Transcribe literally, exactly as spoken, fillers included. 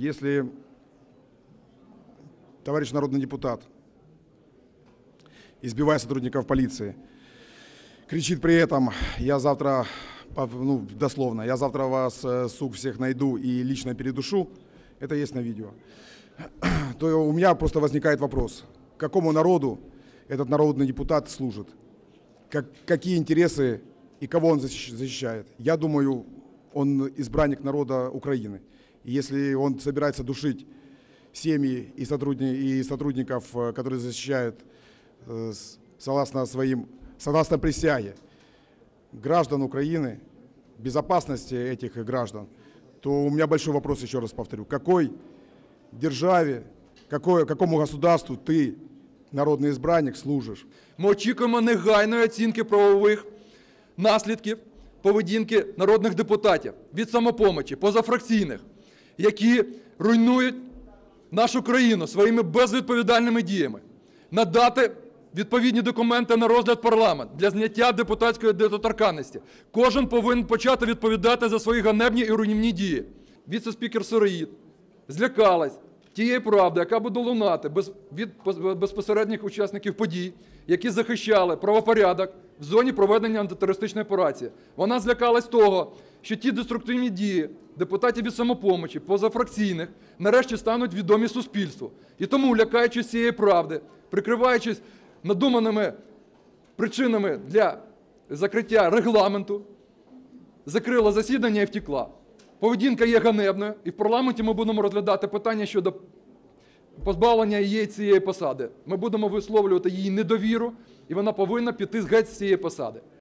если товарищ народный депутат, избивая сотрудников полиции, кричит при этом: я завтра, ну, дословно, я завтра вас, сук, всех найду и лично передушу, это есть на видео, то у меня просто возникает вопрос: какому народу этот народный депутат служит? Как, какие интересы и кого он защищает? Я думаю, он избранник народа Украины. И если он собирается душить семьи и, сотрудни, и сотрудников, которые защищают, согласно своим, согласно присяге, граждан Украины, безопасности этих граждан, то у меня большой вопрос, еще раз повторю: какой державе, какой, какому государству ты, народний избранник, служиш? Ми очікуємо негайної оцінки правових наслідків поведінки народних депутатів від "Самопомочі", позафракційних, які руйнують нашу країну своїми безвідповідальними діями. Надати відповідні документи на розгляд парламенту для зняття депутатської недоторканності. Кожен повинен почати відповідати за свої ганебні і руйнівні дії. Віце-спікер Сироїд злякалась тієї правди, яка буде лунати без, від безпосередніх учасників подій, які захищали правопорядок в зоні проведення антитерористичної операції. Вона злякалась того, що ті деструктивні дії депутатів від "Самопомочі", позафракційних, нарешті стануть відомі суспільству. І тому, лякаючись цієї правди, прикриваючись надуманими причинами для закриття регламенту, закрила засідання і втекла. Поведінка є ганебною, і в парламенті ми будемо розглядати питання щодо позбавлення її цієї посади. Ми будемо висловлювати її недовіру, і вона повинна піти геть з цієї посади.